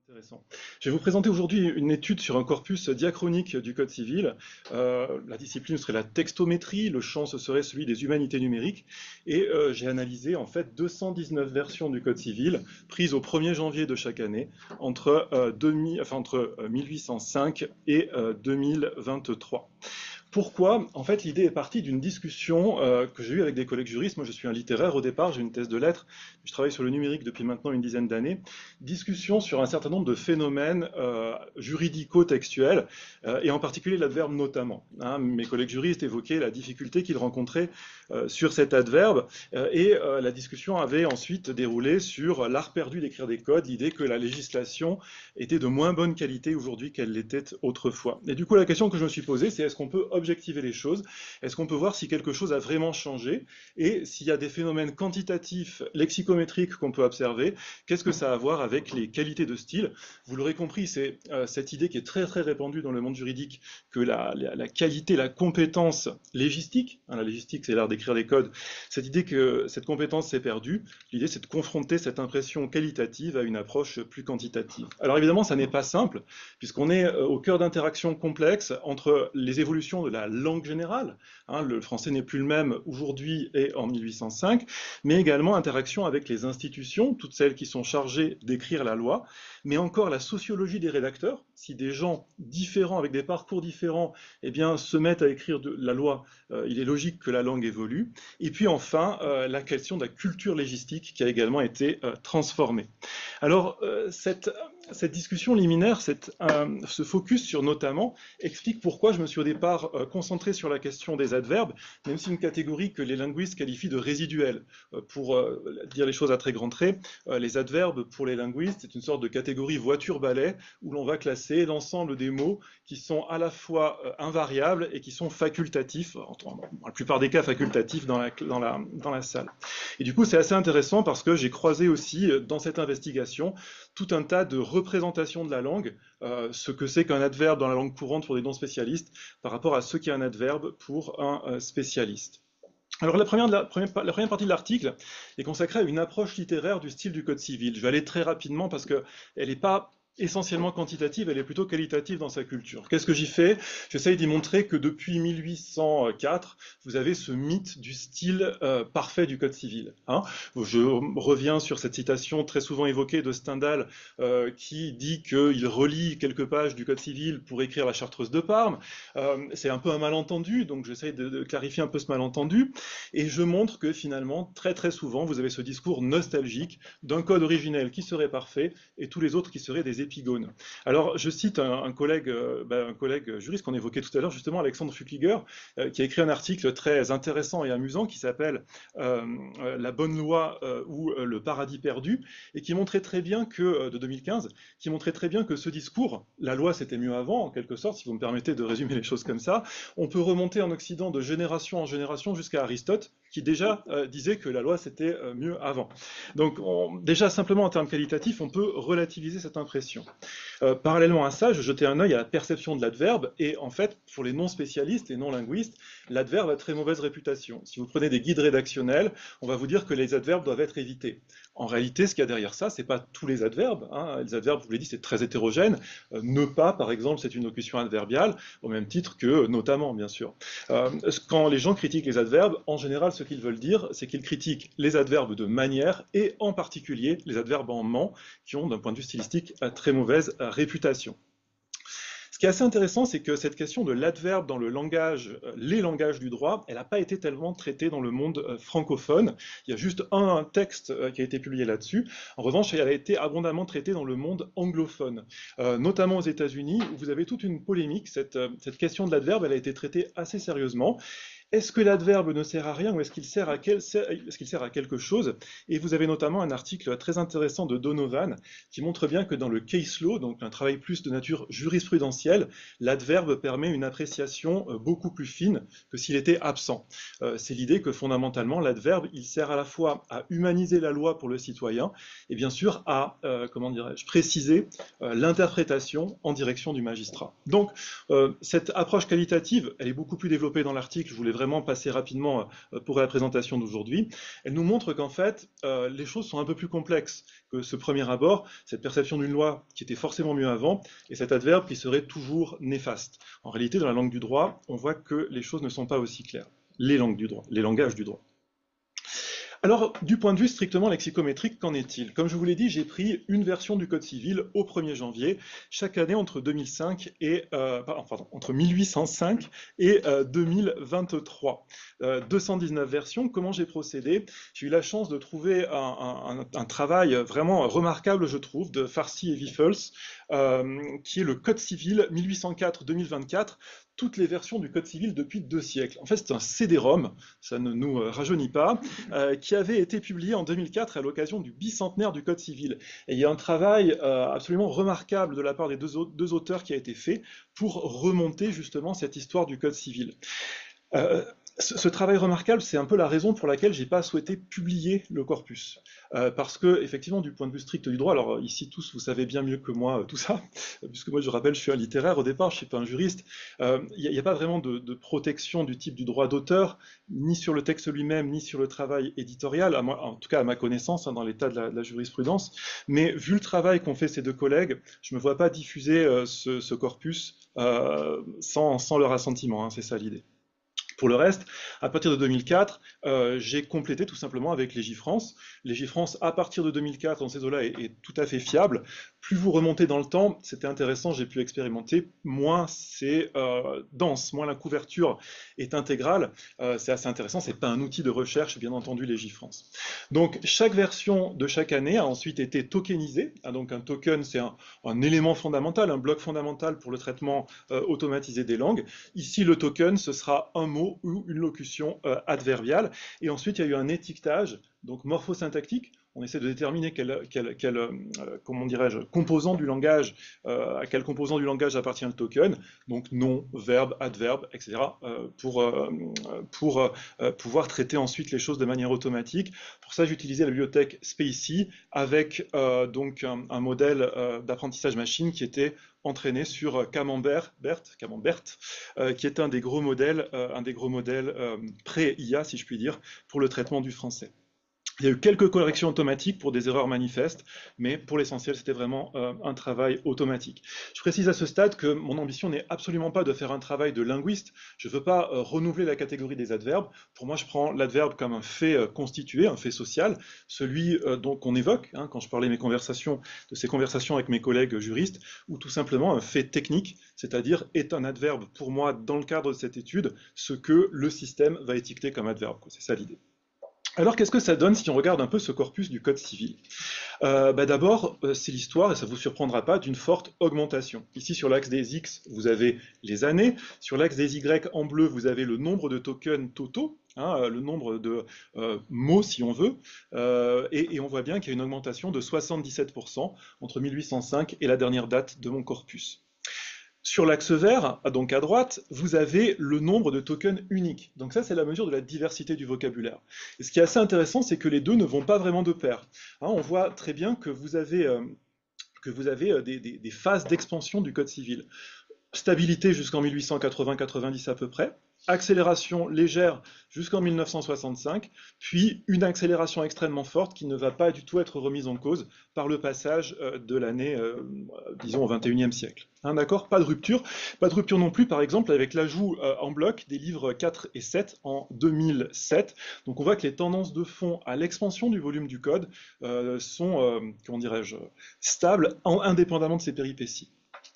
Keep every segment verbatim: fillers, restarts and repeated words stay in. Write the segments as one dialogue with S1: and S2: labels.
S1: Intéressant. Je vais vous présenter aujourd'hui une étude sur un corpus diachronique du Code civil. Euh, la discipline serait la textométrie, le champ ce serait celui des humanités numériques. Et euh, j'ai analysé en fait deux cent dix-neuf versions du Code civil prises au premier janvier de chaque année entre, euh, deux mille, enfin, entre euh, mille huit cent cinq et euh, deux mille vingt-trois. Pourquoi? En fait, l'idée est partie d'une discussion euh, que j'ai eue avec des collègues juristes. Moi, je suis un littéraire au départ, j'ai une thèse de lettres, je travaille sur le numérique depuis maintenant une dizaine d'années. Discussion sur un certain nombre de phénomènes euh, juridico-textuels, euh, et en particulier l'adverbe notamment. Hein, mes collègues juristes évoquaient la difficulté qu'ils rencontraient euh, sur cet adverbe, euh, et euh, la discussion avait ensuite déroulé sur l'art perdu d'écrire des codes, l'idée que la législation était de moins bonne qualité aujourd'hui qu'elle l'était autrefois. Et du coup, la question que je me suis posée, c'est est-ce qu'on peut objectiver les choses? Est-ce qu'on peut voir si quelque chose a vraiment changé? Et s'il y a des phénomènes quantitatifs, lexicométriques qu'on peut observer, qu'est-ce que ça a à voir avec les qualités de style? Vous l'aurez compris, c'est euh, cette idée qui est très très répandue dans le monde juridique, que la, la, la qualité, la compétence légistique, hein, la légistique c'est l'art d'écrire des codes, cette idée que cette compétence s'est perdue, l'idée c'est de confronter cette impression qualitative à une approche plus quantitative. Alors évidemment ça n'est pas simple, puisqu'on est euh, au cœur d'interactions complexes entre les évolutions de la langue générale, hein, le français n'est plus le même aujourd'hui et en mille huit cent cinq, mais également interaction avec les institutions, toutes celles qui sont chargées d'écrire la loi, mais encore la sociologie des rédacteurs. Si des gens différents, avec des parcours différents, eh bien, se mettent à écrire de la loi, euh, il est logique que la langue évolue. Et puis enfin, euh, la question de la culture légistique qui a également été euh, transformée. Alors, euh, cette, cette discussion liminaire, cette, euh, ce focus sur notamment, explique pourquoi je me suis au départ euh, concentré sur la question des adverbes, même si une catégorie que les linguistes qualifient de résiduelle. Euh, pour euh, dire les choses à très grands traits, euh, les adverbes, pour les linguistes, c'est une sorte de catégorie voiture-balai, où l'on va classer l'ensemble des mots qui sont à la fois euh, invariables et qui sont facultatifs, en, dans la plupart des cas facultatifs dans la, dans la, dans la salle. Et du coup, c'est assez intéressant parce que j'ai croisé aussi, euh, dans cette investigation, tout un tas de représentations de la langue, euh, ce que c'est qu'un adverbe dans la langue courante pour des non-spécialistes, par rapport à ce qu'est un adverbe pour un euh, spécialiste. Alors la première, la, première, la première partie de l'article est consacrée à une approche littéraire du style du Code civil. Je vais aller très rapidement parce qu'elle n'est pas essentiellement quantitative, elle est plutôt qualitative dans sa culture. Qu'est-ce que j'y fais? J'essaye d'y montrer que depuis mille huit cent quatre, vous avez ce mythe du style euh, parfait du Code civil. Hein, je reviens sur cette citation très souvent évoquée de Stendhal euh, qui dit qu'il relit quelques pages du Code civil pour écrire la Chartreuse de Parme. Euh, c'est un peu un malentendu, donc j'essaye de, de clarifier un peu ce malentendu, et je montre que finalement, très très souvent, vous avez ce discours nostalgique d'un code originel qui serait parfait et tous les autres qui seraient des épigones. Alors, je cite un, un, collègue, euh, ben, un collègue juriste qu'on évoquait tout à l'heure, justement, Alexandre Fuckliger, euh, qui a écrit un article très intéressant et amusant qui s'appelle euh, euh, La bonne loi euh, ou euh, le paradis perdu, et qui montrait très bien que, euh, de deux mille quinze, qui montrait très bien que ce discours, la loi c'était mieux avant, en quelque sorte, si vous me permettez de résumer les choses comme ça, on peut remonter en Occident de génération en génération jusqu'à Aristote, qui déjà euh, disait que la loi c'était euh, mieux avant. Donc, on, déjà, simplement en termes qualitatifs, on peut relativiser cette impression. Euh, parallèlement à ça, je jetais un œil à la perception de l'adverbe, et en fait, pour les non-spécialistes et non-linguistes, l'adverbe a très mauvaise réputation. Si vous prenez des guides rédactionnels, on va vous dire que les adverbes doivent être évités. En réalité, ce qu'il y a derrière ça, c'est pas tous les adverbes. Hein. Les adverbes, je vous l'ai dit, c'est très hétérogène. Euh, ne pas, par exemple, c'est une locution adverbiale, au même titre que notamment, bien sûr. Euh, quand les gens critiquent les adverbes, en général, ce qu'ils veulent dire, c'est qu'ils critiquent les adverbes de manière, et en particulier les adverbes en ment, qui ont, d'un point de vue stylistique, très mauvaise réputation. Ce qui est assez intéressant, c'est que cette question de l'adverbe dans le langage, les langages du droit, elle n'a pas été tellement traitée dans le monde francophone. Il y a juste un texte qui a été publié là-dessus. En revanche, elle a été abondamment traitée dans le monde anglophone, euh, notamment aux États-Unis, où vous avez toute une polémique. Cette, cette question de l'adverbe, elle a été traitée assez sérieusement. Est-ce que l'adverbe ne sert à rien ou est-ce qu'il sert à, quel, est-ce qu'il sert à quelque chose? Et vous avez notamment un article très intéressant de Donovan qui montre bien que dans le case law, donc un travail plus de nature jurisprudentielle, l'adverbe permet une appréciation beaucoup plus fine que s'il était absent. Euh, c'est l'idée que fondamentalement l'adverbe, il sert à la fois à humaniser la loi pour le citoyen et bien sûr à, euh, comment dirais-je, préciser euh, l'interprétation en direction du magistrat. Donc euh, cette approche qualitative, elle est beaucoup plus développée dans l'article, je voulais vraiment passer rapidement euh, pour la présentation d'aujourd'hui. Elle nous montre qu'en fait, euh, les choses sont un peu plus complexes que ce premier abord, cette perception d'une loi qui était forcément mieux avant, et cet adverbe qui serait toujours néfaste. En réalité, dans la langue du droit, on voit que les choses ne sont pas aussi claires. Les langues du droit, les langages du droit. Alors, du point de vue strictement lexicométrique, qu'en est-il? Comme je vous l'ai dit, j'ai pris une version du Code civil au premier janvier, chaque année entre deux mille cinq et euh, pardon, entre mille huit cent cinq et euh, deux mille vingt-trois. Euh, deux cent dix-neuf versions. Comment j'ai procédé? J'ai eu la chance de trouver un, un, un, travail vraiment remarquable, je trouve, de Farsi et Wiffels, euh, qui est le Code civil mille huit cent quatre deux mille vingt-quatre. Toutes les versions du Code civil depuis deux siècles. En fait, c'est un C D ROM, ça ne nous rajeunit pas, euh, qui avait été publié en deux mille quatre à l'occasion du bicentenaire du Code civil. Et il y a un travail euh, absolument remarquable de la part des deux, deux auteurs qui a été fait pour remonter justement cette histoire du Code civil. Euh, ce, ce travail remarquable, c'est un peu la raison pour laquelle j'ai pas souhaité publier le corpus. Euh, parce que, effectivement, du point de vue strict du droit, alors ici tous, vous savez bien mieux que moi euh, tout ça, puisque moi, je rappelle, je suis un littéraire au départ, je suis pas un juriste. Il euh, n'y a, a pas vraiment de, de protection du type du droit d'auteur, ni sur le texte lui-même, ni sur le travail éditorial, à moi, en tout cas à ma connaissance, hein, dans l'état de la, de la jurisprudence. Mais vu le travail qu'ont fait ces deux collègues, je me vois pas diffuser euh, ce, ce corpus euh, sans, sans leur assentiment, hein, c'est ça l'idée. Pour le reste, à partir de deux mille quatre, euh, j'ai complété tout simplement avec Légifrance. Légifrance, à partir de deux mille quatre, dans ces eaux-là, est, est tout à fait fiable. Plus vous remontez dans le temps, c'était intéressant, j'ai pu expérimenter, moins c'est euh, dense, moins la couverture est intégrale. Euh, c'est assez intéressant, c'est pas un outil de recherche, bien entendu, Légifrance. Donc, chaque version de chaque année a ensuite été tokenisée. Ah, donc, un token, c'est un, un élément fondamental, un bloc fondamental pour le traitement euh, automatisé des langues. Ici, le token, ce sera un mot ou une locution euh, adverbiale. Et ensuite, il y a eu un étiquetage, donc morphosyntactique. On essaie de déterminer quel, quel, quel euh, comment dirais-je, composant du langage, euh, à quel composant du langage appartient le token, donc nom, verbe, adverbe, et cetera, euh, pour, euh, pour euh, pouvoir traiter ensuite les choses de manière automatique. Pour ça, j'ai utilisé la bibliothèque Spacy avec euh, donc un, un modèle euh, d'apprentissage machine qui était entraîné sur Camembert, Bert, Camembert, euh, qui est un des gros modèles, euh, un des gros modèles euh, pré-I A, si je puis dire, pour le traitement du français. Il y a eu quelques corrections automatiques pour des erreurs manifestes, mais pour l'essentiel, c'était vraiment euh, un travail automatique. Je précise à ce stade que mon ambition n'est absolument pas de faire un travail de linguiste. Je ne veux pas euh, renouveler la catégorie des adverbes. Pour moi, je prends l'adverbe comme un fait euh, constitué, un fait social, celui euh, dont qu'on évoque, hein, quand je parlais mes conversations, de ces conversations avec mes collègues juristes, ou tout simplement un fait technique, c'est-à-dire est un adverbe pour moi, dans le cadre de cette étude, ce que le système va étiqueter comme adverbe. C'est ça l'idée. Alors qu'est-ce que ça donne si on regarde un peu ce corpus du Code civil? euh, bah D'abord, euh, c'est l'histoire, et ça ne vous surprendra pas, d'une forte augmentation. Ici, sur l'axe des X, vous avez les années. Sur l'axe des Y, en bleu, vous avez le nombre de tokens totaux, hein, le nombre de euh, mots, si on veut. Euh, et, et on voit bien qu'il y a une augmentation de soixante-dix-sept pour cent entre mille huit cent cinq et la dernière date de mon corpus. Sur l'axe vert, donc à droite, vous avez le nombre de tokens uniques. Donc ça, c'est la mesure de la diversité du vocabulaire. Et ce qui est assez intéressant, c'est que les deux ne vont pas vraiment de pair. Hein, on voit très bien que vous avez, euh, que vous avez des, des, des phases d'expansion du Code civil. Stabilité jusqu'en mille huit cent quatre-vingts quatre-vingt-dix à peu près, accélération légère jusqu'en mille neuf cent soixante-cinq, puis une accélération extrêmement forte qui ne va pas du tout être remise en cause par le passage de l'année, euh, disons, au vingt et unième siècle. Hein, d'accord? Pas de rupture. Pas de rupture non plus, par exemple, avec l'ajout euh, en bloc des livres quatre et sept en deux mille sept. Donc on voit que les tendances de fond à l'expansion du volume du code euh, sont, euh, comment dirais-je, stables, en, indépendamment de ces péripéties.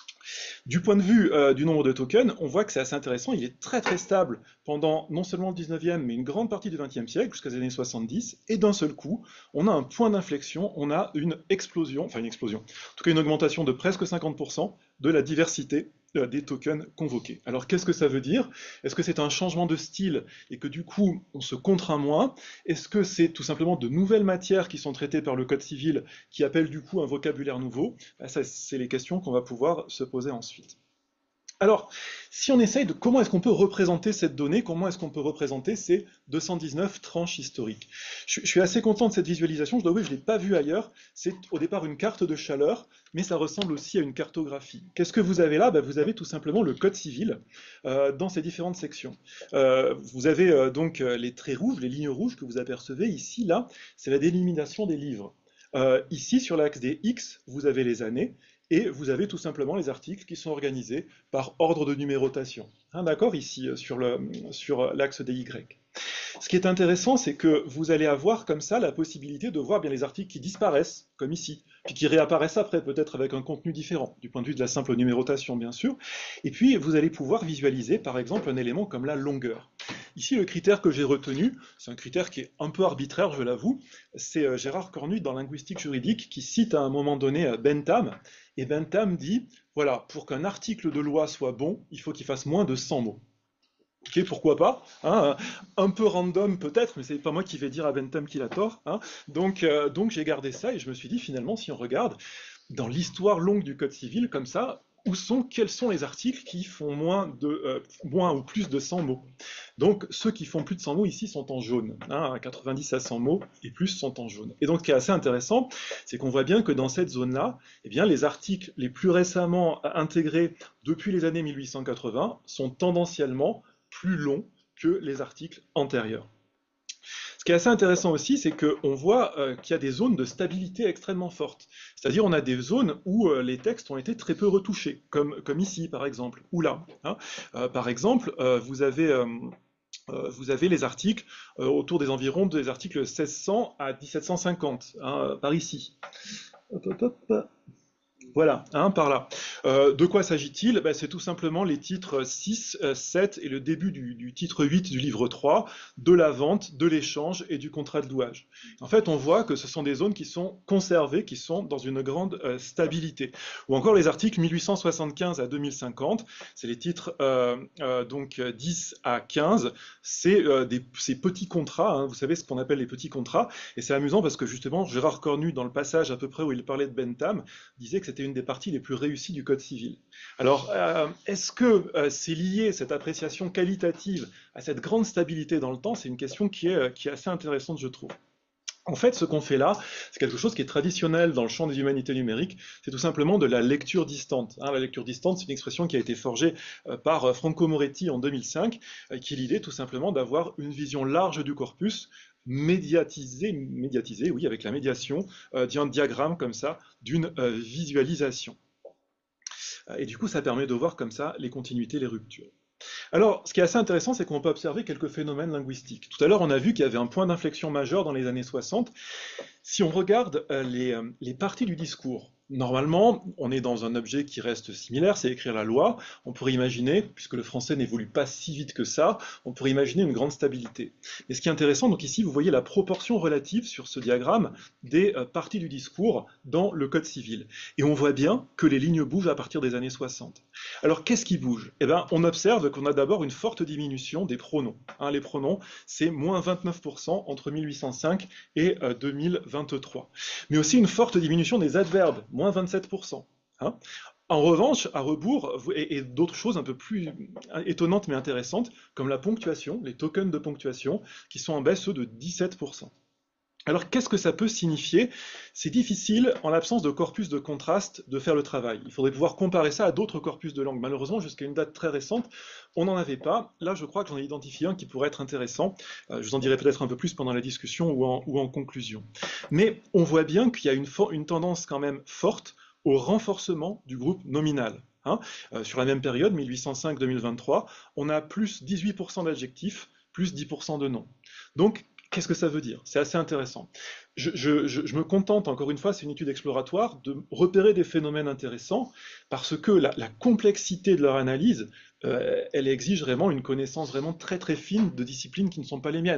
S1: Du point de vue euh, du nombre de tokens, on voit que c'est assez intéressant, il est très très stable pendant non seulement le dix-neuvième, mais une grande partie du vingtième siècle, jusqu'aux années soixante-dix, et d'un seul coup, on a un point d'inflexion, on a une explosion, enfin une explosion, en tout cas une augmentation de presque cinquante pour cent de la diversité euh, des tokens convoqués. Alors qu'est-ce que ça veut dire? Est-ce que c'est un changement de style et que du coup on se contraint moins? Est-ce que c'est tout simplement de nouvelles matières qui sont traitées par le Code civil qui appellent du coup un vocabulaire nouveau? Ben, ça, c'est les questions qu'on va pouvoir se poser ensuite. Alors, si on essaye de comment est-ce qu'on peut représenter cette donnée, comment est-ce qu'on peut représenter ces deux cent dix-neuf tranches historiques? Je, je suis assez content de cette visualisation, je dois avouer, je ne l'ai pas vue ailleurs. C'est au départ une carte de chaleur, mais ça ressemble aussi à une cartographie. Qu'est-ce que vous avez là? Ben, vous avez tout simplement le code civil euh, dans ses différentes sections. Euh, vous avez euh, donc euh, les traits rouges, les lignes rouges que vous apercevez ici, là, c'est la délimitation des livres. Euh, ici, sur l'axe des X, vous avez les années, et vous avez tout simplement les articles qui sont organisés par ordre de numérotation. Hein, d'accord, ici, euh, sur le, sur l'axe des Y. Ce qui est intéressant, c'est que vous allez avoir comme ça la possibilité de voir bien les articles qui disparaissent, comme ici, puis qui réapparaissent après, peut-être avec un contenu différent, du point de vue de la simple numérotation, bien sûr. Et puis, vous allez pouvoir visualiser, par exemple, un élément comme la longueur. Ici, le critère que j'ai retenu, c'est un critère qui est un peu arbitraire, je l'avoue, c'est euh, Gérard Cornu dans Linguistique juridique qui cite à un moment donné euh, Bentham, et Bentham dit, voilà, pour qu'un article de loi soit bon, il faut qu'il fasse moins de cent mots. Ok, pourquoi pas, hein, un peu random peut-être, mais c'est pas moi qui vais dire à Bentham qu'il a tort. Hein. Donc, euh, donc j'ai gardé ça et je me suis dit finalement, si on regarde dans l'histoire longue du Code civil comme ça, où sont, quels sont les articles qui font moins, de, euh, moins ou plus de cent mots? Donc ceux qui font plus de cent mots ici sont en jaune, hein, quatre-vingt-dix à cent mots et plus sont en jaune. Et donc ce qui est assez intéressant, c'est qu'on voit bien que dans cette zone-là, eh bien, les articles les plus récemment intégrés depuis les années mille huit cent quatre-vingts sont tendanciellement plus longs que les articles antérieurs. Ce qui est assez intéressant aussi, c'est qu'on voit euh, qu'il y a des zones de stabilité extrêmement fortes. C'est-à-dire on a des zones où euh, les textes ont été très peu retouchés, comme, comme ici par exemple, ou là. Hein. Euh, par exemple, euh, vous avez... Euh, euh, vous avez les articles euh, autour des environs des articles seize cents à dix-sept cent cinquante, hein, par ici. Hop, hop, hop. Voilà, hein, par là. Euh, de quoi s'agit-il? Ben, c'est tout simplement les titres six, euh, sept et le début du, du titre huit du livre trois, de la vente, de l'échange et du contrat de louage. En fait, on voit que ce sont des zones qui sont conservées, qui sont dans une grande euh, stabilité. Ou encore les articles mille huit cent soixante-quinze à deux mille cinquante, c'est les titres euh, euh, donc dix à quinze, c'est euh, des, ces petits contrats, hein, vous savez ce qu'on appelle les petits contrats, et c'est amusant parce que justement, Gérard Cornu, dans le passage à peu près où il parlait de Bentham, disait que c'était une des parties les plus réussies du Code civil. Alors, euh, est-ce que euh, c'est lié, cette appréciation qualitative, à cette grande stabilité dans le temps? C'est une question qui est, qui est assez intéressante, je trouve. En fait, ce qu'on fait là, c'est quelque chose qui est traditionnel dans le champ des humanités numériques, c'est tout simplement de la lecture distante. Hein, la lecture distante, c'est une expression qui a été forgée euh, par euh, Franco Moretti en deux mille cinq, euh, qui est l'idée tout simplement d'avoir une vision large du corpus, médiatisé, médiatisé, oui, avec la médiation euh, d'un diagramme comme ça, d'une euh, visualisation. Euh, et du coup, ça permet de voir comme ça les continuités, les ruptures. Alors, ce qui est assez intéressant, c'est qu'on peut observer quelques phénomènes linguistiques. Tout à l'heure, on a vu qu'il y avait un point d'inflexion majeur dans les années soixante. Si on regarde euh, les, euh, les parties du discours, normalement, on est dans un objet qui reste similaire, c'est écrire la loi. On pourrait imaginer, puisque le français n'évolue pas si vite que ça, on pourrait imaginer une grande stabilité. Et ce qui est intéressant, donc ici, vous voyez la proportion relative sur ce diagramme des euh, parties du discours dans le Code civil. Et on voit bien que les lignes bougent à partir des années soixante. Alors, qu'est-ce qui bouge? Eh bien, on observe qu'on a d'abord une forte diminution des pronoms. Hein, les pronoms, c'est moins vingt-neuf pour cent entre mille huit cent cinq et euh, deux mille vingt-trois. Mais aussi une forte diminution des adverbes, moins vingt-sept pour cent. Hein. En revanche, à rebours, et, et d'autres choses un peu plus étonnantes mais intéressantes, comme la ponctuation, les tokens de ponctuation, qui sont en baisse eux, de dix-sept pour cent. Alors qu'est-ce que ça peut signifier? C'est difficile, en l'absence de corpus de contraste, de faire le travail. Il faudrait pouvoir comparer ça à d'autres corpus de langue. Malheureusement, jusqu'à une date très récente, on n'en avait pas. Là, je crois que j'en ai identifié un qui pourrait être intéressant. Euh, je vous en dirai peut-être un peu plus pendant la discussion ou en, ou en conclusion. Mais on voit bien qu'il y a une, une tendance quand même forte au renforcement du groupe nominal. Hein. Euh, sur la même période, mille huit cent cinq à deux mille vingt-trois, on a plus dix-huit pour cent d'adjectifs, plus dix pour cent de noms. Donc, qu'est-ce que ça veut dire? C'est assez intéressant. Je, je, je, je me contente, encore une fois, c'est une étude exploratoire, de repérer des phénomènes intéressants, parce que la, la complexité de leur analyse, euh, elle exige vraiment une connaissance vraiment très très fine de disciplines qui ne sont pas les miennes,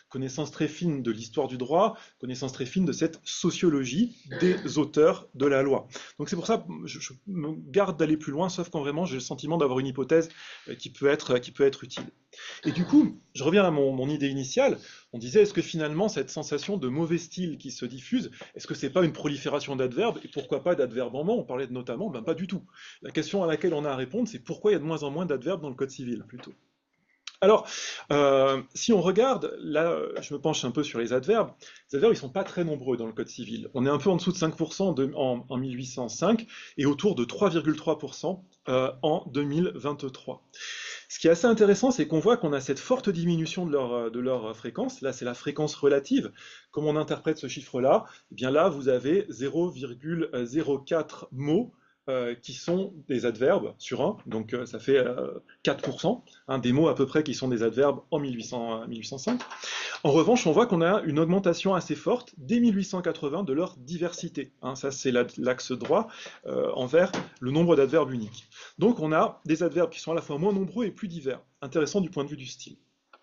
S1: connaissance très fine de l'histoire du droit, connaissance très fine de cette sociologie des auteurs de la loi. Donc c'est pour ça que je, je me garde d'aller plus loin, sauf quand vraiment j'ai le sentiment d'avoir une hypothèse euh, qui peut être, qui peut être utile. Et du coup, je reviens à mon, mon idée initiale, on disait, est-ce que finalement cette sensation de mauvais style qui se diffuse, est-ce que c'est pas une prolifération d'adverbes, et pourquoi pas d'adverbes en ment? On parlait de notamment, ben pas du tout. La question à laquelle on a à répondre, c'est pourquoi il y a de moins en moins d'adverbes dans le code civil, plutôt. Alors, euh, si on regarde, là, je me penche un peu sur les adverbes, les adverbes, ils sont pas très nombreux dans le code civil. On est un peu en dessous de cinq pour cent de, en, en mille huit cent cinq, et autour de trois virgule trois pour cent euh, en deux mille vingt-trois. Ce qui est assez intéressant, c'est qu'on voit qu'on a cette forte diminution de leur, de leur fréquence. Là, c'est la fréquence relative. Comment on interprète ce chiffre-là? Eh bien là, vous avez zéro virgule zéro quatre mots euh, qui sont des adverbes sur un, donc euh, ça fait euh, quatre pour cent, hein, des mots à peu près qui sont des adverbes en mille huit cents, mille huit cent cinq. En revanche, on voit qu'on a une augmentation assez forte dès mille huit cent quatre-vingts de leur diversité. Hein, ça, c'est l'axe droit euh, envers le nombre d'adverbes uniques. Donc, on a des adverbes qui sont à la fois moins nombreux et plus divers. Intéressant du point de vue du style.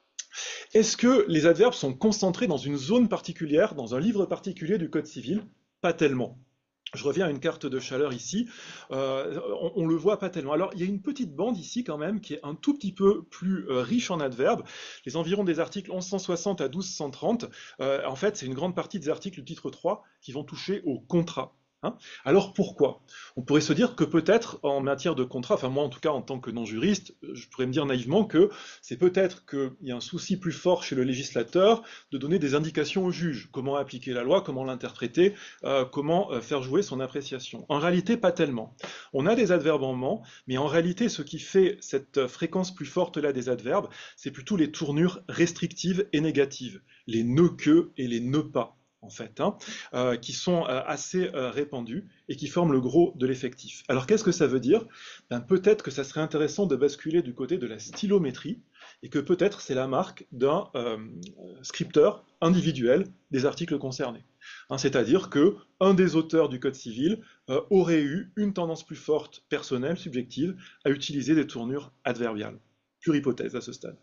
S1: Est-ce que les adverbes sont concentrés dans une zone particulière, dans un livre particulier du Code civil? Pas tellement. Je reviens à une carte de chaleur ici, euh, on, on le voit pas tellement. Alors il y a une petite bande ici quand même qui est un tout petit peu plus euh, riche en adverbes, les environs des articles onze cent soixante à douze cent trente, euh, en fait c'est une grande partie des articles du titre trois qui vont toucher au contrat. Hein. Alors pourquoi? On pourrait se dire que peut-être en matière de contrat, enfin moi en tout cas en tant que non-juriste, je pourrais me dire naïvement que c'est peut-être qu'il y a un souci plus fort chez le législateur de donner des indications au juge, comment appliquer la loi, comment l'interpréter, euh, comment euh, faire jouer son appréciation. En réalité, pas tellement. On a des adverbes en ment, mais en réalité ce qui fait cette fréquence plus forte là des adverbes, c'est plutôt les tournures restrictives et négatives, les ne que et les ne pas. En fait, hein, euh, qui sont euh, assez euh, répandus et qui forment le gros de l'effectif. Alors qu'est-ce que ça veut dire? Ben, peut-être que ça serait intéressant de basculer du côté de la stylométrie et que peut-être c'est la marque d'un euh, scripteur individuel des articles concernés. Hein, c'est-à-dire que un des auteurs du Code civil euh, aurait eu une tendance plus forte, personnelle, subjective, à utiliser des tournures adverbiales. Pure hypothèse à ce stade.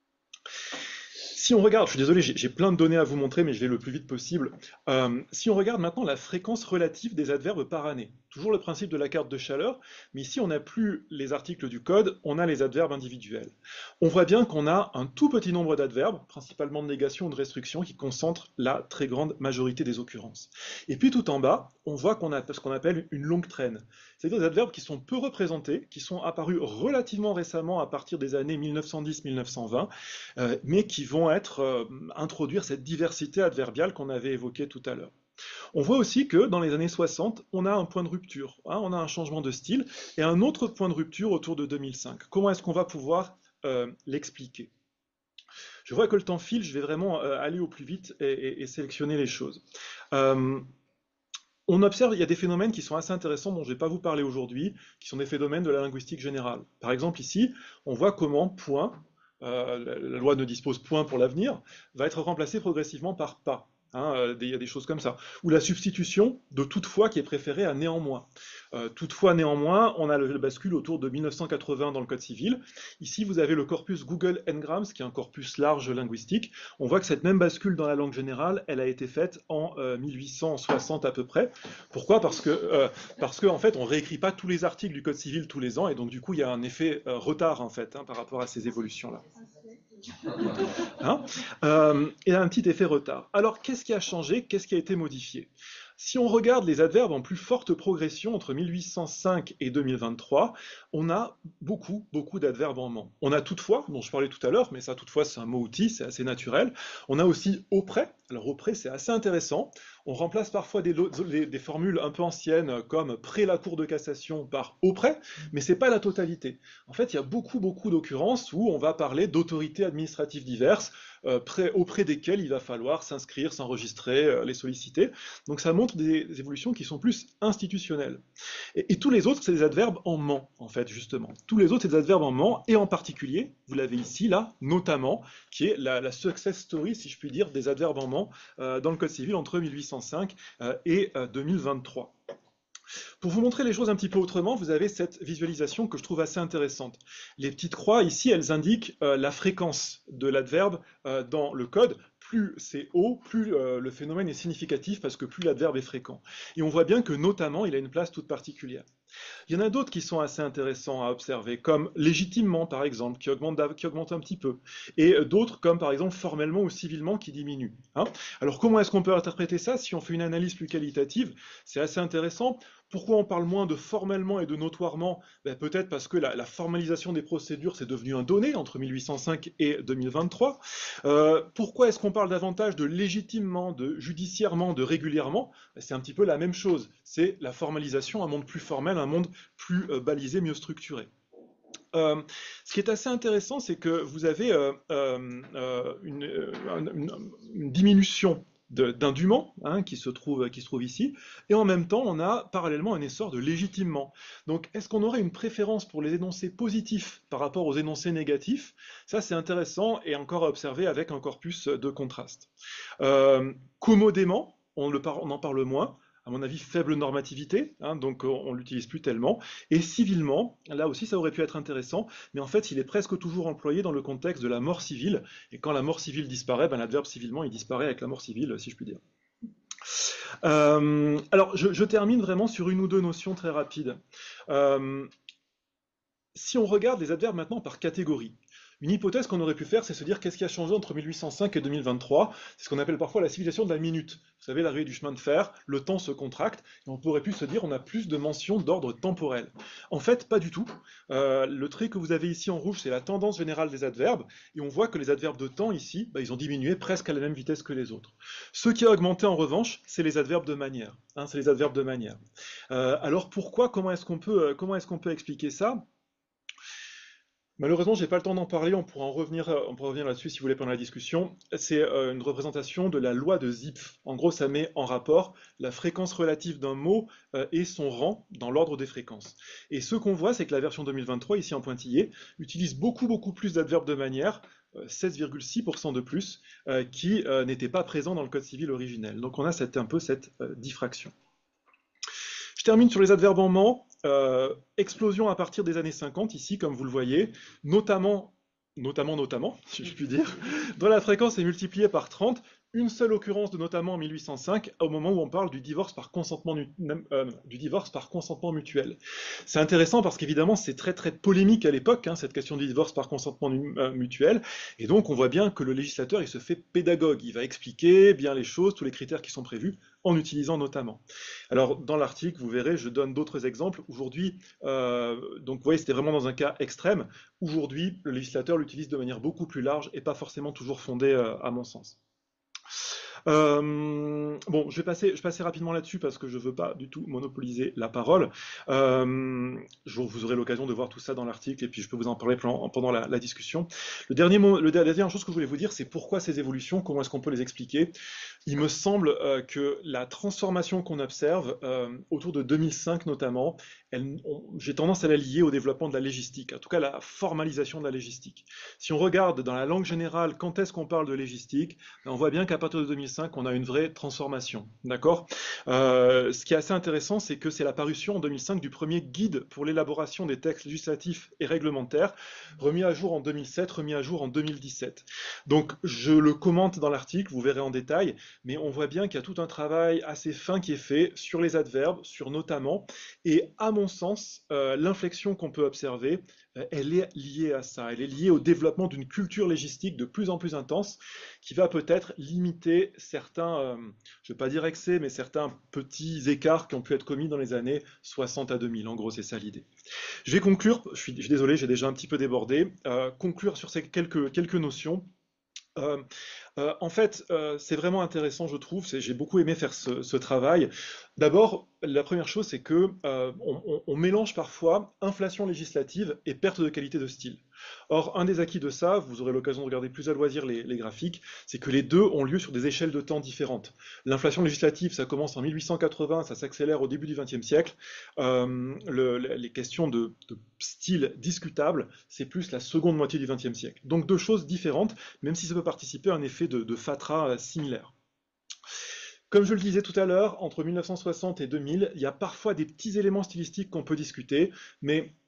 S1: Si on regarde, je suis désolé, j'ai plein de données à vous montrer, mais je vais le plus vite possible. Euh, si on regarde maintenant la fréquence relative des adverbes par année, toujours le principe de la carte de chaleur, mais ici on n'a plus les articles du code, on a les adverbes individuels. On voit bien qu'on a un tout petit nombre d'adverbes, principalement de négation ou de restriction, qui concentrent la très grande majorité des occurrences. Et puis tout en bas, on voit qu'on a ce qu'on appelle une longue traîne. C'est-à-dire des adverbes qui sont peu représentés, qui sont apparus relativement récemment à partir des années mille neuf cent dix mille neuf cent vingt, euh, mais qui vont être, euh, introduire cette diversité adverbiale qu'on avait évoquée tout à l'heure. On voit aussi que dans les années soixante, on a un point de rupture, hein, on a un changement de style, et un autre point de rupture autour de deux mille cinq. Comment est-ce qu'on va pouvoir euh, l'expliquer? Je vois que le temps file, je vais vraiment euh, aller au plus vite et, et, et sélectionner les choses. Euh, On observe, il y a des phénomènes qui sont assez intéressants dont je ne vais pas vous parler aujourd'hui, qui sont des phénomènes de la linguistique générale. Par exemple ici, on voit comment point, euh, la, la loi ne dispose point pour l'avenir, va être remplacé progressivement par pas. Hein, euh, il y a des choses comme ça. Ou la substitution de toutefois qui est préférée à néanmoins. Euh, toutefois, néanmoins, on a le, le bascule autour de mille neuf cent quatre-vingts dans le Code civil. Ici, vous avez le corpus Google Ngrams, qui est un corpus large linguistique. On voit que cette même bascule dans la langue générale, elle a été faite en euh, mille huit cent soixante à peu près. Pourquoi? Parce que, euh, parce que en fait, on réécrit pas tous les articles du Code civil tous les ans, et donc du coup, il y a un effet euh, retard en fait hein, par rapport à ces évolutions-là. Hein euh, et un petit effet retard. Alors, qu'est-ce qui a changé? Qu'est-ce qui a été modifié? Si on regarde les adverbes en plus forte progression entre mille huit cent cinq et deux mille vingt-trois, on a beaucoup, beaucoup d'adverbes en ment. On a toutefois, dont je parlais tout à l'heure, mais ça toutefois c'est un mot-outil, c'est assez naturel. On a aussi auprès. Alors auprès c'est assez intéressant. On remplace parfois des, des, des formules un peu anciennes comme près la cour de cassation par auprès, mais c'est pas la totalité. En fait, il y a beaucoup, beaucoup d'occurrences où on va parler d'autorités administratives diverses, euh, près, auprès desquelles il va falloir s'inscrire, s'enregistrer, euh, les solliciter. Donc ça montre des, des évolutions qui sont plus institutionnelles. Et, et tous les autres, c'est des adverbes en ment, en fait, justement. Tous les autres, c'est des adverbes en ment, et en particulier, vous l'avez ici, là, notamment, qui est la, la success story, si je puis dire, des adverbes en ment euh, dans le Code civil entre mille huit cent cinq euh, et euh, deux mille vingt-trois. Pour vous montrer les choses un petit peu autrement, vous avez cette visualisation que je trouve assez intéressante. Les petites croix ici, elles indiquent euh, la fréquence de l'adverbe euh, dans le code, plus c'est haut, plus euh, le phénomène est significatif parce que plus l'adverbe est fréquent. Et on voit bien que notamment, il a une place toute particulière. Il y en a d'autres qui sont assez intéressants à observer, comme légitimement par exemple, qui augmente, qui augmente un petit peu, et d'autres comme par exemple formellement ou civilement qui diminuent. Hein. Alors comment est-ce qu'on peut interpréter ça si on fait une analyse plus qualitative? C'est assez intéressant. Pourquoi on parle moins de formellement et de notoirement? Ben, peut-être parce que la, la, formalisation des procédures c'est devenu un donné entre mille huit cent cinq et deux mille vingt-trois. Euh, pourquoi est-ce qu'on parle davantage de légitimement, de judiciairement, de régulièrement? Ben, c'est un petit peu la même chose. C'est la formalisation, un monde plus formel, un monde plus euh, balisé, mieux structuré. Euh, ce qui est assez intéressant, c'est que vous avez euh, euh, une, une, une diminution d'indûment hein, qui, se trouve, qui se trouve ici, et en même temps, on a parallèlement un essor de légitimement. Donc, est-ce qu'on aurait une préférence pour les énoncés positifs par rapport aux énoncés négatifs? Ça, c'est intéressant et encore à observer avec un corpus de contraste. Euh, commodément, on, le par, on en parle moins, à mon avis, faible normativité, hein, donc on ne l'utilise plus tellement. Et civilement, là aussi, ça aurait pu être intéressant, mais en fait, il est presque toujours employé dans le contexte de la mort civile. Et quand la mort civile disparaît, ben, l'adverbe civilement, il disparaît avec la mort civile, si je puis dire. Euh, alors, je, je termine vraiment sur une ou deux notions très rapides. Euh, si on regarde les adverbes maintenant par catégorie, une hypothèse qu'on aurait pu faire, c'est se dire qu'est-ce qui a changé entre mille huit cent cinq et deux mille vingt-trois. C'est ce qu'on appelle parfois la civilisation de la minute. Vous savez, l'arrivée du chemin de fer, le temps se contracte, et on pourrait pu se dire on a plus de mentions d'ordre temporel. En fait, pas du tout. Euh, le trait que vous avez ici en rouge, c'est la tendance générale des adverbes, et on voit que les adverbes de temps ici, bah, ils ont diminué presque à la même vitesse que les autres. Ce qui a augmenté en revanche, c'est les adverbes de manière. Hein, c'est les adverbes de manière. Euh, alors pourquoi, comment est-ce qu'on peut, comment est-ce qu'on peut expliquer ça? Malheureusement, j'ai pas le temps d'en parler, on pourra en revenir, on pourra revenir là-dessus si vous voulez pendant la discussion. C'est euh, une représentation de la loi de Zipf. En gros, ça met en rapport la fréquence relative d'un mot euh, et son rang dans l'ordre des fréquences. Et ce qu'on voit, c'est que la version deux mille vingt-trois, ici en pointillé, utilise beaucoup beaucoup plus d'adverbes de manière, euh, seize virgule six pour cent de plus, euh, qui euh, n'étaient pas présents dans le code civil originel. Donc on a cette, un peu cette euh, diffraction. Je termine sur les adverbes en ment. Euh, explosion à partir des années cinquante, ici, comme vous le voyez, notamment, notamment, notamment, si je puis dire, dont la fréquence est multipliée par trente, une seule occurrence de notamment en mille huit cent cinq, au moment où on parle du divorce par consentement, euh, du divorce par consentement mutuel. C'est intéressant parce qu'évidemment, c'est très très polémique à l'époque, hein, cette question du divorce par consentement euh, mutuel, et donc on voit bien que le législateur, il se fait pédagogue, il va expliquer bien les choses, tous les critères qui sont prévus, en utilisant notamment. Alors, dans l'article, vous verrez, je donne d'autres exemples. Aujourd'hui, euh, donc vous voyez, c'était vraiment dans un cas extrême. Aujourd'hui, le législateur l'utilise de manière beaucoup plus large et pas forcément toujours fondée, euh, à mon sens. Euh, bon, je vais passer, je vais passer rapidement là-dessus parce que je ne veux pas du tout monopoliser la parole. Euh, je, vous aurez l'occasion de voir tout ça dans l'article et puis je peux vous en parler pendant, pendant la, la discussion. Le dernier mot, le, la dernière chose que je voulais vous dire, c'est pourquoi ces évolutions, comment est-ce qu'on peut les expliquer. Il me semble euh, que la transformation qu'on observe euh, autour de deux mille cinq notamment, j'ai tendance à la lier au développement de la légistique, en tout cas la formalisation de la légistique. Si on regarde dans la langue générale quand est-ce qu'on parle de légistique, on voit bien qu'à partir de deux mille cinq, on a une vraie transformation. D'accord euh, Ce qui est assez intéressant, c'est que c'est la parution en deux mille cinq du premier guide pour l'élaboration des textes législatifs et réglementaires, remis à jour en deux mille sept, remis à jour en deux mille dix-sept. Donc je le commente dans l'article, vous verrez en détail, mais on voit bien qu'il y a tout un travail assez fin qui est fait sur les adverbes, sur notamment, et à mon sens, euh, l'inflexion qu'on peut observer, euh, elle est liée à ça, elle est liée au développement d'une culture légistique de plus en plus intense, qui va peut-être limiter certains, euh, je ne vais pas dire excès, mais certains petits écarts qui ont pu être commis dans les années soixante à deux mille. En gros, c'est ça l'idée. Je vais conclure, je suis, je suis désolé, j'ai déjà un petit peu débordé, euh, conclure sur ces quelques, quelques notions. Euh, euh, en fait, euh, c'est vraiment intéressant, je trouve. J'ai beaucoup aimé faire ce, ce travail. D'abord, la première chose, c'est que euh, on, on, on mélange parfois inflation législative et perte de qualité de style. Or, un des acquis de ça, vous aurez l'occasion de regarder plus à loisir les, les graphiques, c'est que les deux ont lieu sur des échelles de temps différentes. L'inflation législative, ça commence en mille huit cent quatre-vingts, ça s'accélère au début du vingtième siècle. Euh, le, les questions de, de style discutable, c'est plus la seconde moitié du vingtième siècle. Donc deux choses différentes, même si ça peut participer à un effet de, de fatras similaire. Comme je le disais tout à l'heure, entre mille neuf cent soixante et deux mille, il y a parfois des petits éléments stylistiques qu'on peut discuter, mais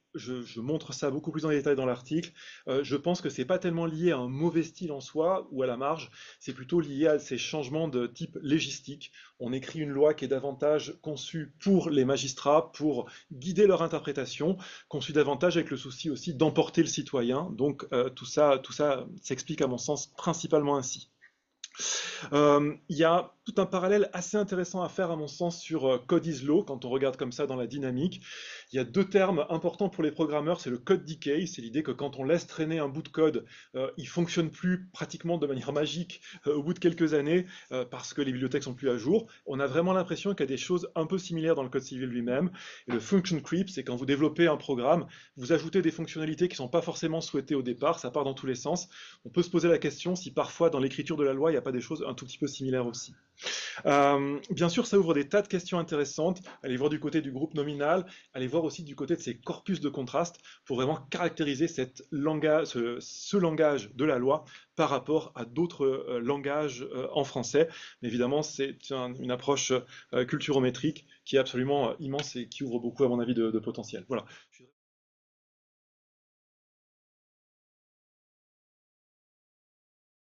S1: je, je montre ça beaucoup plus en détail dans l'article. Euh, je pense que c'est pas tellement lié à un mauvais style en soi ou à la marge, c'est plutôt lié à ces changements de type légistique. On écrit une loi qui est davantage conçue pour les magistrats, pour guider leur interprétation, conçue davantage avec le souci aussi d'emporter le citoyen. Donc euh, tout ça, tout ça s'explique à mon sens principalement ainsi. Euh, Il y a tout un parallèle assez intéressant à faire, à mon sens, sur euh, Code is Law, quand on regarde comme ça dans la dynamique. Il y a deux termes importants pour les programmeurs, c'est le code decay, c'est l'idée que quand on laisse traîner un bout de code, euh, il fonctionne plus pratiquement de manière magique euh, au bout de quelques années, euh, parce que les bibliothèques sont plus à jour. On a vraiment l'impression qu'il y a des choses un peu similaires dans le code civil lui-même. Et le function creep, c'est quand vous développez un programme, vous ajoutez des fonctionnalités qui ne sont pas forcément souhaitées au départ, ça part dans tous les sens. On peut se poser la question si parfois dans l'écriture de la loi, il n'y a pas des choses un tout petit peu similaires aussi. Euh, bien sûr, ça ouvre des tas de questions intéressantes. Allez voir du côté du groupe nominal, allez voir aussi du côté de ces corpus de contraste pour vraiment caractériser cette langage, ce, ce langage de la loi par rapport à d'autres euh, langages euh, en français. Mais évidemment, c'est un, une approche euh, culturométrique qui est absolument euh, immense et qui ouvre beaucoup, à mon avis, de, de potentiel. Voilà.